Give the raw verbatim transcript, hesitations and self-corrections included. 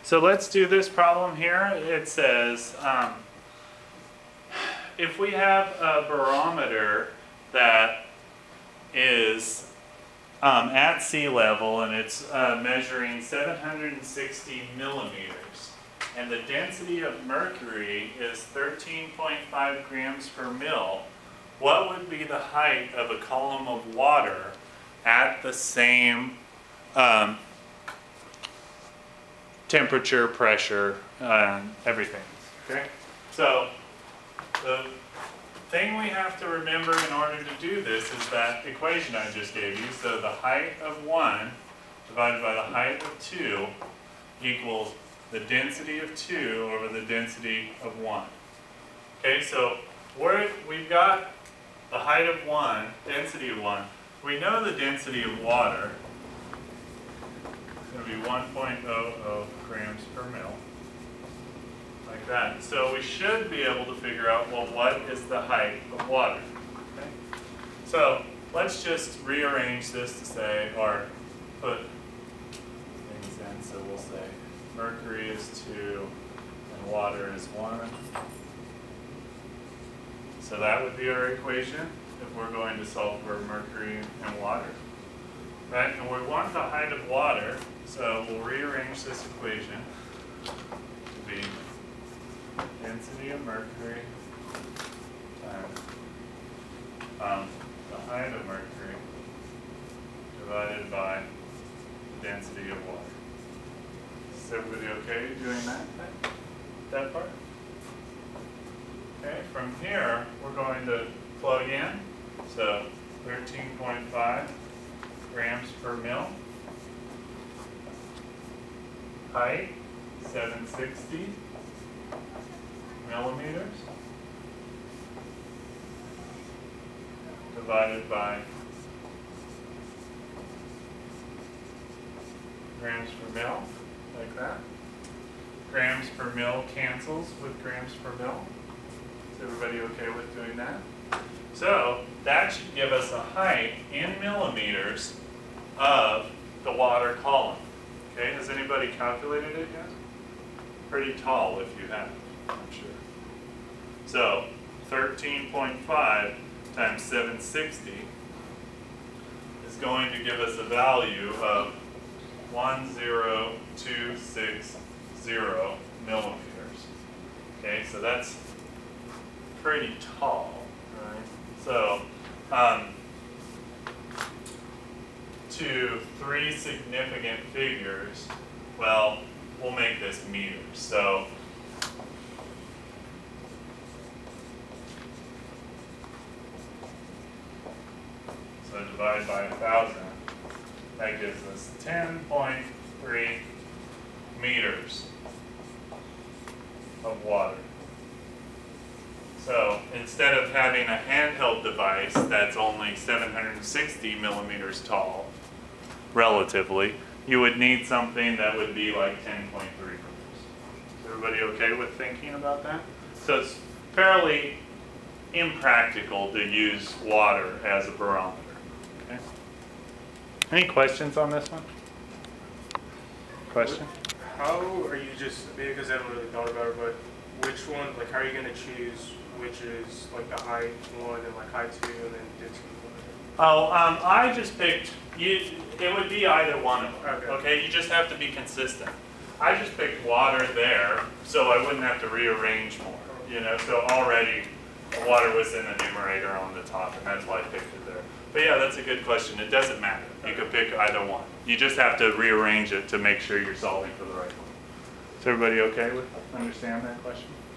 So let's do this problem here. It says, um, if we have a barometer that is um, at sea level and it's uh, measuring seven hundred sixty millimeters, and the density of mercury is thirteen point five grams per mil, what would be the height of a column of water at the same um, temperature, pressure, and everything? Okay, so the thing we have to remember in order to do this is that equation I just gave you. So the height of one divided by the height of two equals the density of two over the density of one. Okay, so we're, we've got the height of one, density of one. We know the density of water is going to be one point zero zero grams per mil, like that. So we should be able to figure out, well, what is the height of water? Okay? So let's just rearrange this to say, or put things in, so we'll say mercury is two and water is one. So that would be our equation if we're going to solve for mercury and water. Right? And we want the height of water, so we'll rearrange this equation to be density of mercury times um, the height of mercury divided by the density of water. Is everybody okay doing that, that part? Okay, from here we're going to plug in. So thirteen point five grams per mil. Height, seven hundred sixty millimeters. Divided by grams per mil, like that. Grams per mil cancels with grams per mil. Is everybody okay with doing that? So that should give us a height in millimeters of the water column. Okay, has anybody calculated it yet? Pretty tall if you have, I'm sure. So thirteen point five times seven hundred sixty is going to give us a value of one thousand two hundred sixty millimeters. Okay, so that's pretty tall, right? So um, to three significant figures, well, we'll make this meters. So so divide by a thousand, that gives us ten point three meters of water. So instead of having a handheld device that's only seven hundred sixty millimeters tall, relatively, you would need something that would be like ten point three meters. Is everybody okay with thinking about that? So it's fairly impractical to use water as a barometer. Okay. Any questions on this one? Question? How are you just, maybe because I haven't really thought about it, but which one, like how are you going to choose which is like the height one and like height two and then density one? Oh, um, I just picked, you, it would be either one of them. Okay. Okay, you just have to be consistent. I just picked water there, so I wouldn't have to rearrange more, you know, so already water was in the numerator on the top, and that's why I picked it there. But yeah, that's a good question. It doesn't matter. You could pick either one. You just have to rearrange it to make sure you're solving for the right one. Is everybody okay with, understand that question?